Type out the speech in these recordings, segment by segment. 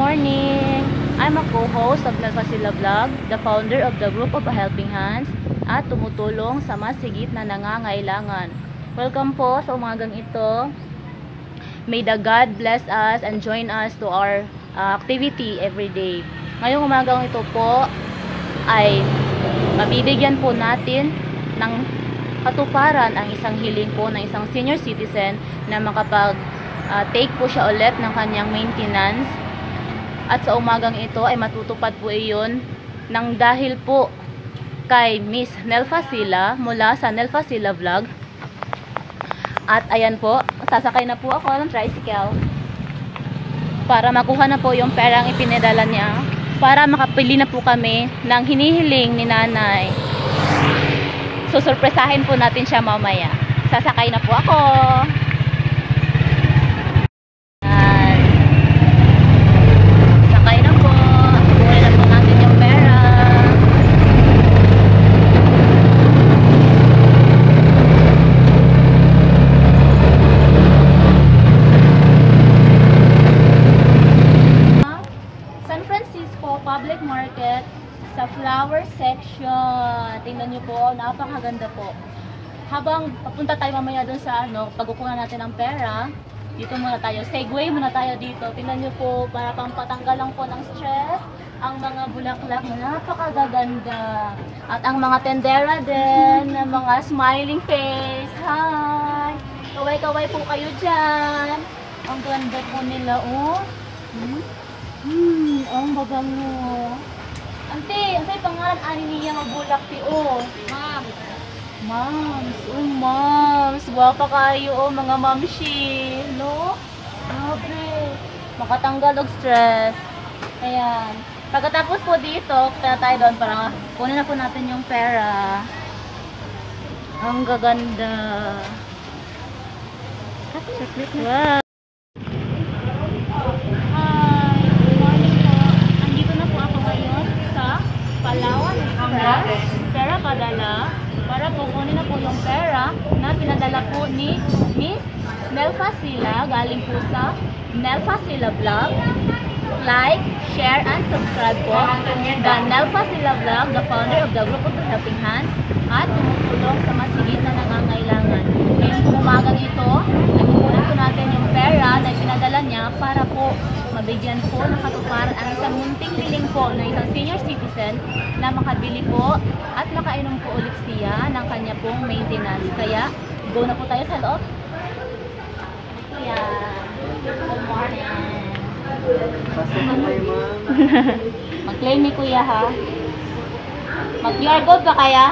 morning! I'm a co-host of Melfasila Vlog, the founder of the group of Helping Hands, at tumutulong sa mas higit na nangangailangan. Welcome po sa umagang ito. May the God bless us and join us to our activity every day. Ngayong umagang ito po ay mabibigyan po natin ng katuparan ang isang hiling po ng isang senior citizen na makapag-take po siya ulit ng kanyang maintenance. At sa umagang ito ay matutupad po iyon ng dahil po kay Miss Nelfasila mula sa Nelfasila Vlog. At ayan po, sasakay na po ako ng tricycle para makuha na po yung perang ipinadala niya para makapili na po kami ng hinihiling ni nanay. Susurpresahin po natin siya mamaya. Sasakay na po ako. Public market sa flower section. Tingnan nyo po, napakaganda po. Habang papunta tayo mamaya doon sa pagkukuha natin ng pera, dito muna tayo, segway muna tayo dito. Tingnan nyo po, para pampatanggal lang po ng stress, ang mga bulaklak na napakaganda. At ang mga tendera din, ng mga smiling face. Hi! Kaway-kaway po kayo dyan. Ang ganda po nila, oh. Ang bagango. Ante, ang sa'yo pangalan ani niya mabulak ti o. Mams. Mams. Oh, mams. Wapa kayo o mga mamshi. No? Grabe. Makatanggal og stress. Ayan. Pagkatapos po dito, kaya tayo doon para kunin na po natin yung pera. Ang gaganda. Wow. Palawan Express, pera padala, para po kunin na po yung pera na pinadala po ni Miss Nelfasila, galing po sa Nelfasila Vlog. Like, share, and subscribe po the Nelfasila Vlog, the founder of the group of Helping Hands, at tumutulong sa mas higit na nangangailangan. Ngayong umagang ito, ay kukunin po natin yung pera na pinadala niya para po mabigyan po ng katuparan ang isang munting hiling po ng isang senior citizen na makabili po at makainom po ulit siya ng kanya pong maintenance. Kaya, go na po tayo sa loob. Ayan. Good morning. Mag-claim ni kuya ha. Mag-QR code ba kaya?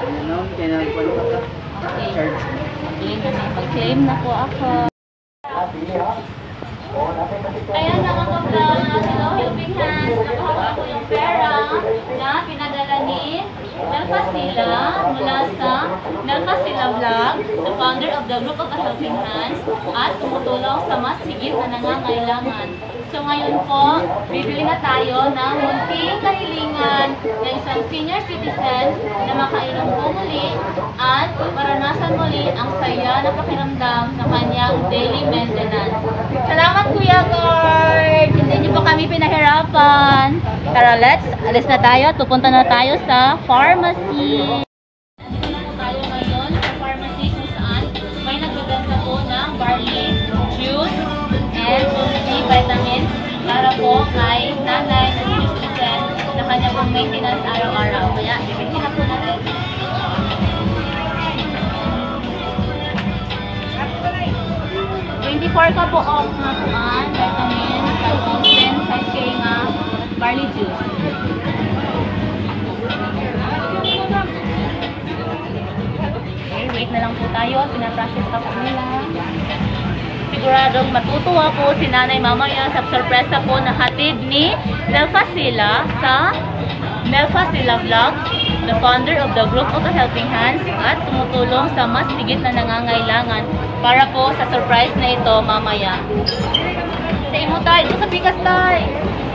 Okay. Mag-claim na po ako. Ayan, nakakaplang. Hello, Helping Hands. Nakuha ko yung pera na pinadala ni Nelfasila mula sa Nelfasila Vlog, the founder of the group of Helping Hands, at tumutulong sa mas higit na nangangailangan. So ngayon po, bibili na tayo ng munting kahilingan ng isang senior citizen na makainom po muli at maranasan muli ang saya na pakiramdam sa kanyang daily maintenance. Salamat Kuya Guard! Hindi niyo po kami pinahirapan. Tara, alis na tayo at pupunta na tayo sa pharmacy. Dito na po tayo ngayon sa pharmacy kung saan may nagbebenta po ng barley, juice, and vitamins para po kay nanay na senior citizen na kanya pong maintenance araw-araw. Kaya, bibigyan na po natin. Ka po ang vitamins, tapos 5K nga barley juice. Okay, wait na lang po tayo. Pinaprocess pa po nila. Siguradong matutuwa po si nanay mamaya sa sorpresa po na hatid ni Nelfasila sa Nelfasila Vlog, the founder of the group of Helping Hands, at tumutulong sa mas higit na nangangailangan para po sa surprise na ito mamaya. Tayo mo tayo, ito sa pikas tayo.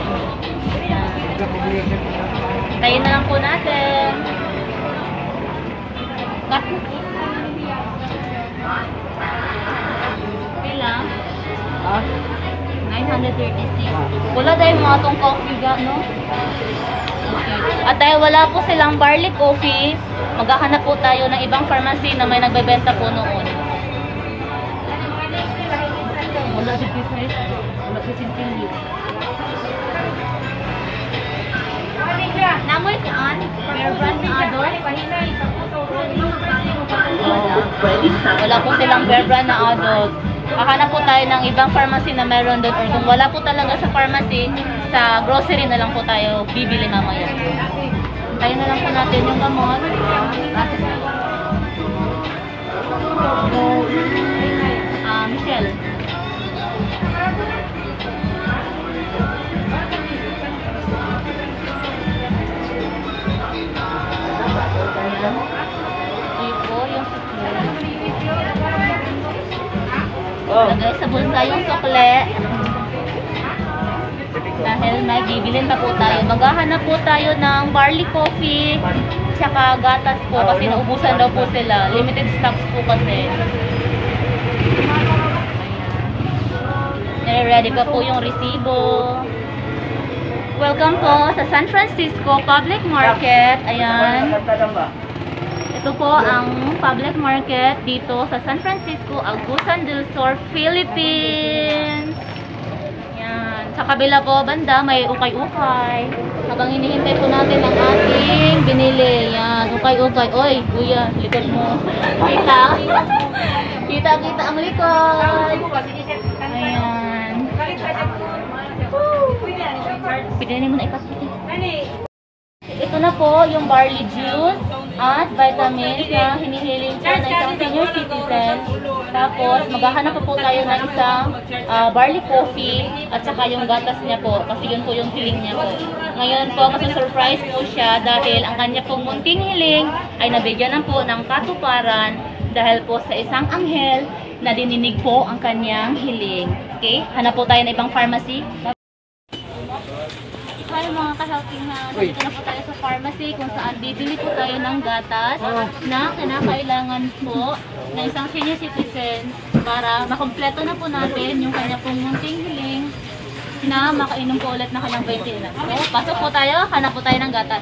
Tayo na lang po natin. Okay lang. 900. 136. Wala dahil mga itong coffee ga, no? Okay. At dahil wala po silang barley coffee, maghahanap po tayo ng ibang pharmacy na may nagbebenta po noon. Wala si Pisay. Wala si Sintinli. Namoy kaan? Bear brand na adult? Wala po silang bear brand na adult. Hahanap po tayo ng ibang pharmacy na meron doon. Or kung wala po talaga sa pharmacy, sa grocery na lang po tayo bibili mamaya. Tayo na lang po natin yung gamot. Michelle. Ito po yung sukle. Lagay sa bulsa yung sukle. Dahil may bibilin pa po tayo. Maghahanap po tayo ng barley coffee tsaka gatas po kasi naubusan daw po sila. Limited stocks po kasi. Ready pa po yung resibo. Welcome po sa San Francisco Public Market. Ayan. Ito po ang public market dito sa San Francisco, Agusan del Sur, Philippines. Yan. Sa kabila po banda may ukay-ukay. Habang hinihintay po natin ang ating binili. Yan, ukay-ukay. Oy, kuya, likod mo. Kita. Kita ang likod. Ayan. Pwede mo na ipasok. Ito na po yung barley juice at vitamins na hinihiling po ng isang senior citizen. Tapos, maghahanap po tayo ng isang barley coffee at saka yung gatas niya po. Kasi yun po yung hiling niya po. Ngayon po, masusurprise po siya dahil ang kanya pong munting hiling ay nabigyan na po ng katuparan dahil po sa isang anghel na dininig po ang kanyang hiling. Okay? Hanap po tayo ng ibang pharmacy. Hi mga ka-helping hands, dito na po tayo sa pharmacy kung saan bibili po tayo ng gatas na kinakailangan po ng isang senior citizen para makompleto na po natin yung kanya pong munting hiling na makainom po ulit na kanyang 20 na. So, pasok po tayo, hanap po tayo ng gatas.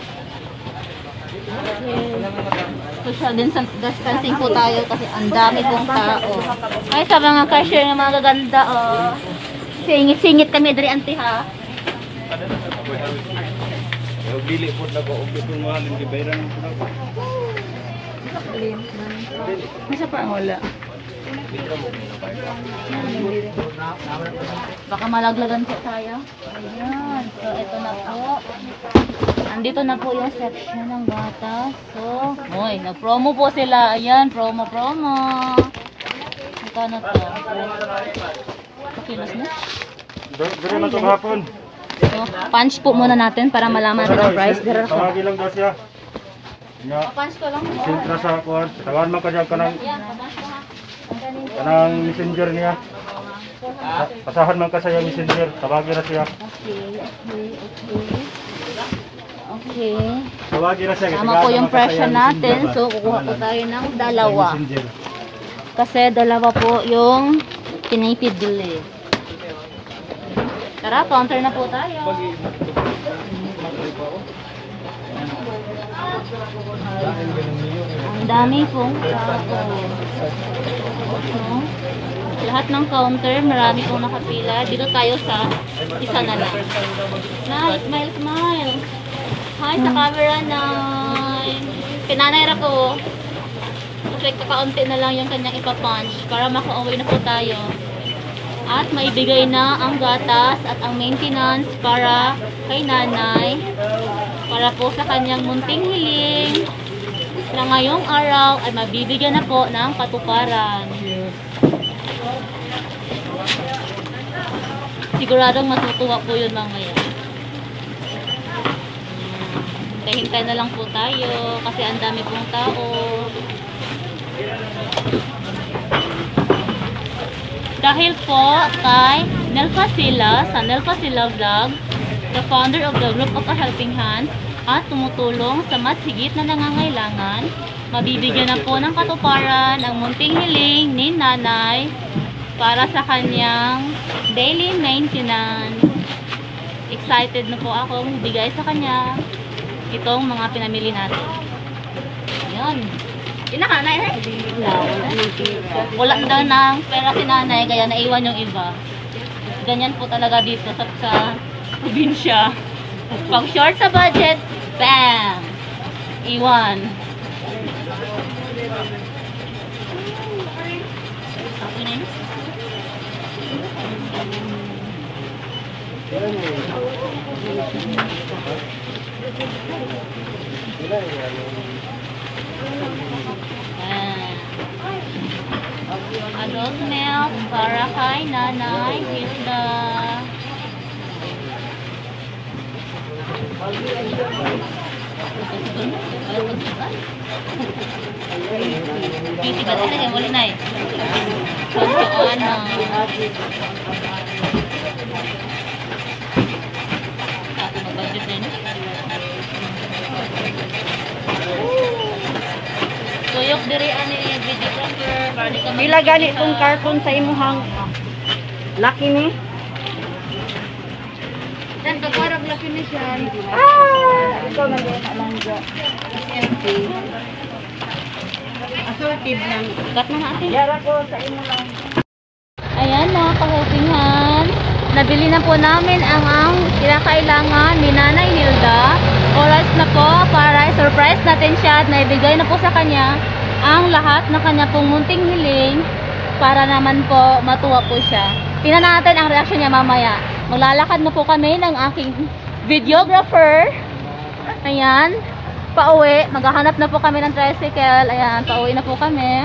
Okay. Social distancing po tayo kasi ang dami pong tao. Ay, sa mga cashier ng mga gaganda, oh. Singit-singit kami dari anti ha. Bili po na ko, kung mahalin gibayran po na ko. Masa pa ang wala? Baka malaglagan po tayo. Ayan. So, ito na po. Andito na po yung section ng gatas. So, oy, nag-promo po sila. Ayan, promo. Ito na to. Pakilos na. Dito na itong hapon. So, punch po muna natin para malaman natin ang price. Tawagin lang daw siya. Punch ko lang. Sintra sa kuwan. Tawagan man ka dyan kanang messenger niya. Pasahan man ka sa yung messenger. Tawagin na siya. Okay. Tawagin na siya. Tama po yung presyo natin. So, kukuha po tayo ng dalawa. Kasi dalawa po yung pinipili. Tara, counter na po tayo. Ang dami pong tao. Lahat ng counter, marami pong nakapila. Dito tayo sa isa na lang. Smile. Hi sa camera, Nay. Pinanay ra ko. Kasi kakaunti na lang yung kanyang ipapunch para makauwi na po tayo. At maibigay na ang gatas at ang maintenance para kay nanay. Para po sa kanyang munting hiling na ngayong araw ay mabibigyan na po ng katuparan. Siguradong matutuwa po yun mamaya. Hintay na lang po tayo kasi ang dami pong tao. Dahil po kay Nel Fasila sa Nel Fasila Vlog, the founder of the Group of a Helping Hands at tumutulong sa mas higit na nangangailangan, mabibigyan na po ng katuparan ang munting hiling ni Nanay para sa kanyang daily maintenance. Excited na po akong bigay sa kanya itong mga pinamili natin. Ayan. Inakanay eh? Wala daw ng pera si nanay, kaya naiwan yung iba. Ganyan po talaga dito sa probinsya. Pag short sa budget, bam! Iwan. Okay na yun? Adult milk para kay Nanay Hilda. Hindi ba talaga wala na eh. Ano? Mag-budget din. Tuyok diri ani videographer para di ka Pila gani tong karton sa imuhang laki ni? Dan pagwarag laki ni siya. Ikaw na din alangga. Empty. Assorted lang. Cut na natin. Yara ko sa imo lang. Ayan mga ka-helping hands. Nabili na po namin ang kinakailangan ni Nanay Hilda. Oras na po para surprise natin siya at naibigay na po sa kanya ang lahat na kanya pong munting hiling para naman po matuwa po siya. Tingnan natin ang reaksyon niya mamaya. Maglalakad na po kami ng aking videographer. Ayan. Pauwi. Maghahanap na po kami ng tricycle. Ayan. Pauwi na po kami.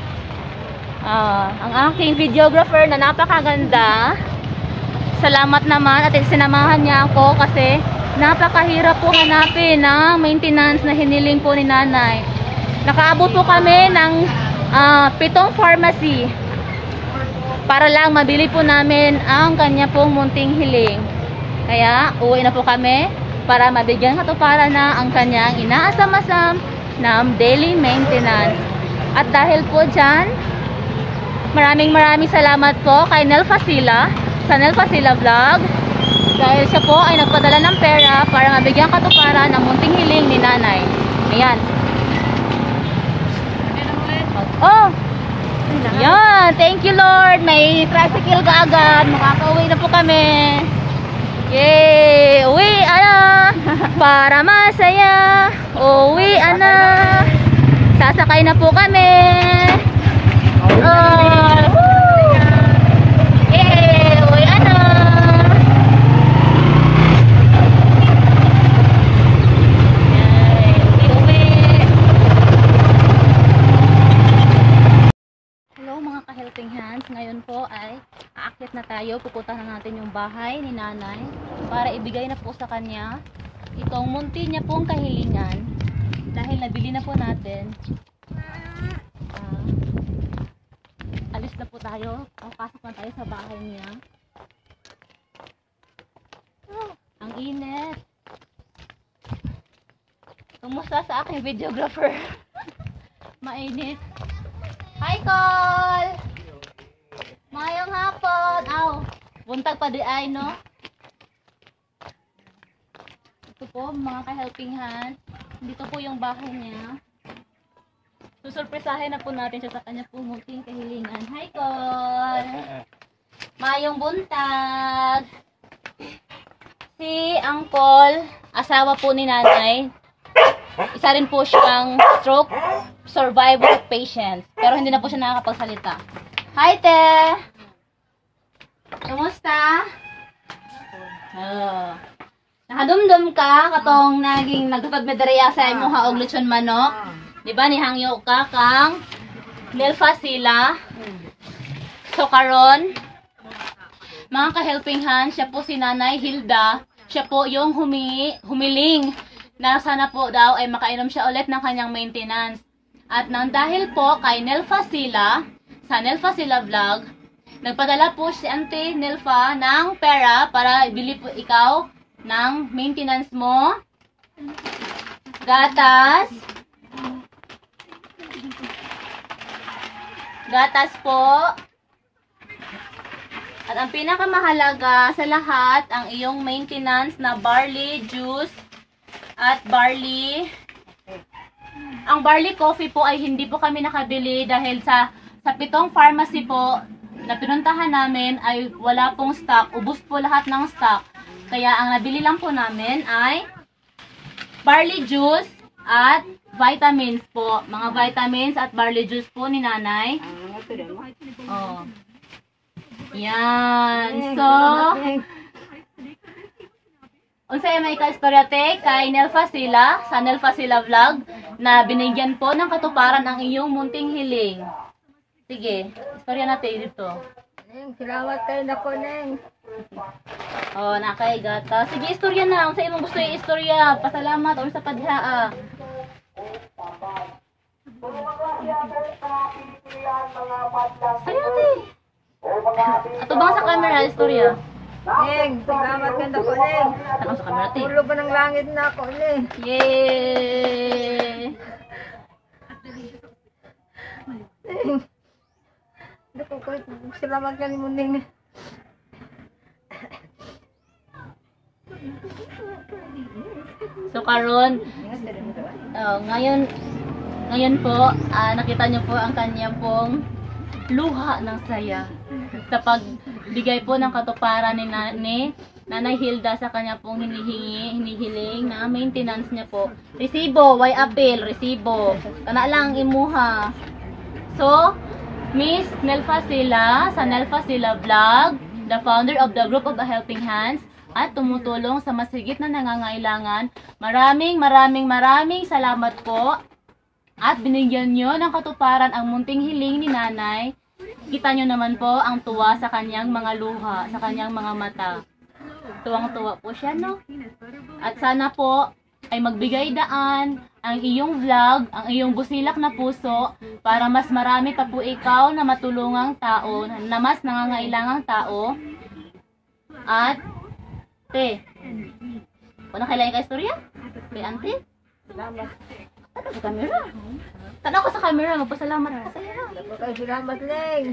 Ang aking videographer na napakaganda. Salamat naman at sinamahan niya ako kasi napakahirap po hanapin ng maintenance na hiniling po ni nanay. Nakaabot po kami ng 7 pharmacy para lang mabili po namin ang kanya pong munting hiling. Kaya uwi na po kami para mabigyan katuparan na ang kanyang inaasam-asam na daily maintenance. At dahil po dyan, maraming salamat po kay Nel Fasila sa Nel Fasila Vlog dahil siya po ay nagpadala ng pera para mabigyan katuparan ang munting hiling ni nanay. Ayan. Oh! Ayan. Thank you Lord. May tricycle ka agad. Makakauwi na po kami. Yay! Uwi ana! Para masaya. Uwi ana! Sasakay na po kami. Helping hands, ngayon po ay aakyat na tayo, pupunta na natin yung bahay ni nanay para ibigay na po sa kanya itong munti niya pong kahilingan dahil nabili na po natin. Alis na po tayo, pasok na tayo sa bahay niya. Ang init. Kumusta sa aking videographer? Mainit. Hi Col! Mayong hapon! Aw! Buntag pa di ay, no? Ito po, mga ka-helping hand. Dito po yung bahay niya. Susurpresahin na po natin siya sa kanya po munting kahilingan. Hi Col! Mayong buntag! Si Uncle, asawa po ni nanay. Isa rin po siyang stroke survivor patient. Pero hindi na po siya nakakapagsalita. Hi, Te! Kumusta? Nakadumdum ka katong naging nagpagmedreya sa imo haog lechon manok. Di ba nihangyo ka kang Nel Fasila? So karon, mga ka-helping hand, siya po si Nanay Hilda. Siya po yung humiling na sana po daw ay makainom siya ulit ng kanyang maintenance. At nang dahil po kay Nel Fasila, sa Nel Fasila Vlog, nagpadala po si Auntie Nelfa ng pera para ibili po ikaw ng maintenance mo. Gatas. Gatas po. At ang pinakamahalaga sa lahat, ang iyong maintenance na barley juice at barley. Ang barley coffee po ay hindi po kami nakabili dahil sa 7 pharmacy po na pinuntahan namin ay wala pong stock. Ubos po lahat ng stock. Kaya ang nabili lang po namin ay barley juice at vitamins po. Mga vitamins at barley juice po ni nanay. Oh. Yan. So, unsay may ka-istorya te kay Nelfacila sa Nelfacila vlog na binigyan po ng katuparan ang iyong munting hiling. Sige, istorya natin dito. Neng, salamat kayo na ko, Neng. Oh, nakay gata. Sige, istorya na. Unsay imong gusto yung istorya? Pasalamat or sa padhaa. Istorya natin. Ato bang sa camera istorya? Neng, salamat kayo na ko, Neng. Ato sa camera natin. Ulo ba ng langit na ako, Neng? Yay! Neng. Dako ko, salamat kayo mo, Neng. So karon, ngayon po, nakita niyo po ang kanyang pong luha ng saya sa pagbigay po ng katuparan ni Nanay Hilda sa kanya pong hinihiling na maintenance niya po. Resibo, why appeal? Resibo. Kana lang imuha. So, Miss Nelfacila sa Nelfacila Vlog, the founder of the Group of the Helping Hands, at tumutulong sa masigit na nangangailangan. Maraming salamat po. At binigyan nyo ng katuparan ang munting hiling ni nanay. Kita nyo naman po ang tuwa sa kanyang mga luha, sa kanyang mga mata. Tuwang-tuwa po siya, no? At sana po ay magbigay daan ang iyong vlog, ang iyong busilak na puso para mas marami pa po ikaw na matulungang tao, na mas nangangailangang tao. At te, kung kailangan ka istorya? Kay auntie? Salamat. Tanaw sa camera. Tanaw ko sa camera, magpasalamat ka sa'yo. Dako kayo, salamat, Neng.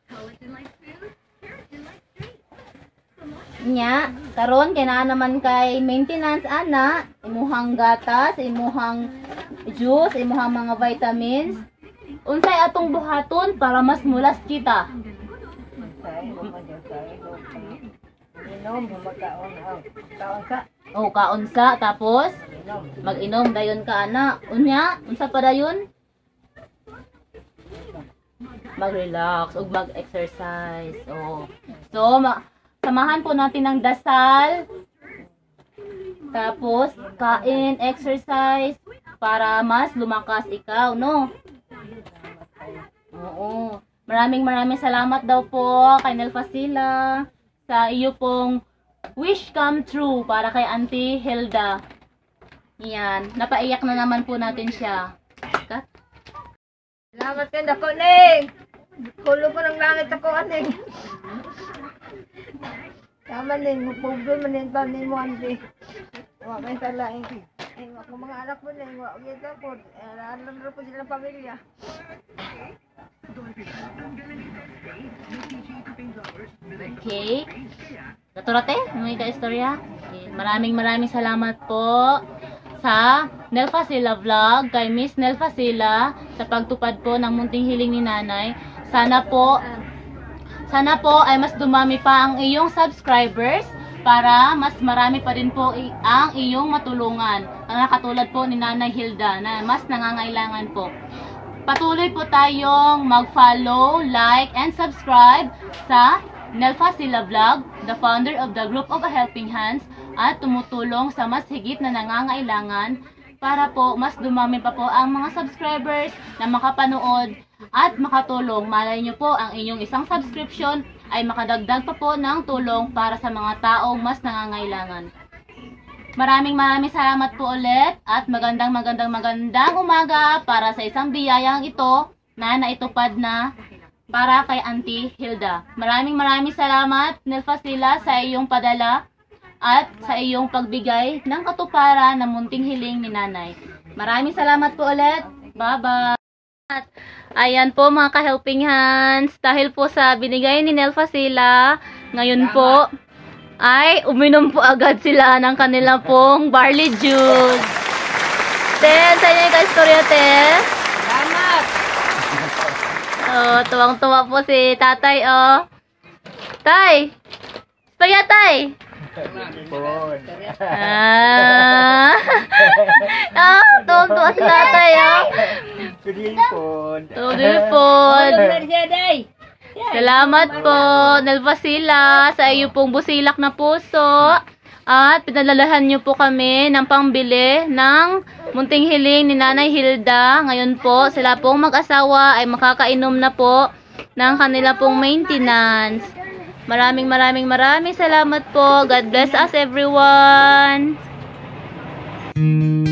Nya, karon kay naa naman kay maintenance ana, imuhang gatas, imuhang juice, imuhang mga vitamins. Unsay atong buhaton para mas mulas kita? Inom, magkaon, kaon ka. O kaunsa tapos mag-inom dayon ka ana. Unya, unsa pa dayon? Mag-relax ug mag-exercise. Oh. So, samahan po natin ng dasal. Tapos kain, exercise para mas lumakas ikaw, no? Oo. Maraming salamat daw po kay Nelfacila sa iyo pong wish come true para kay Auntie Hilda. Yan. Napaiyak na naman po natin siya. Kat? Salamat kayo na ko, Neng. Kulo ko ng langit ako, Neng. Tama, Neng. Mupugol man yung taon mo, Auntie. Huwag kayo sa laing. Kung mga anak mo, Neng, huwag kayo po. Alam na po sila ng pamilya. Okay. Naturate? May ka-istorya? Okay. Maraming salamat po sa Nelfacila Vlog, kay Miss Nelfacila sa pagtupad po ng munting hiling ni nanay. Sana po ay mas dumami pa ang iyong subscribers para mas marami pa rin po ang iyong matulungan. Ang katulad po ni Nanay Hilda na mas nangangailangan po. Patuloy po tayong mag-follow, like, and subscribe sa Nelfacila Vlog, the founder of the Group of Helping Hands, at tumutulong sa mas higit na nangangailangan para po mas dumami pa po ang mga subscribers na makapanood at makatulong. Malay nyo po, ang inyong isang subscription ay makadagdag pa po ng tulong para sa mga taong mas nangangailangan. Maraming salamat po ulit at magandang umaga para sa isang biyayang ito na naitupad na para kay Auntie Hilda. Maraming salamat, Nelfacila, sa iyong padala at sa iyong pagbigay ng katuparan ng munting hiling ni nanay. Maraming salamat po ulit. Bye-bye! Ayan po mga ka-helping hands. Dahil po sa binigay ni Nel Fasila, ngayon po ay uminom po agad sila ng kanila pong barley juice. Ten, sa inyo yung ka-istorya, Ten. Salamat! Oh, tuwang-tuwa po si tatay, oh. Tay! Istorya, tay! Ah! Tuwang-tuwa si tatay, oh. Tudilpon. Salamat po, Nel Fasila, sa iyo pong busilak na puso. At pinalalahan niyo po kami ng pangbili ng munting hiling ni Nanay Hilda. Ngayon po, sila pong mag-asawa ay makakainom na po ng kanila pong maintenance. Maraming salamat po. God bless us everyone.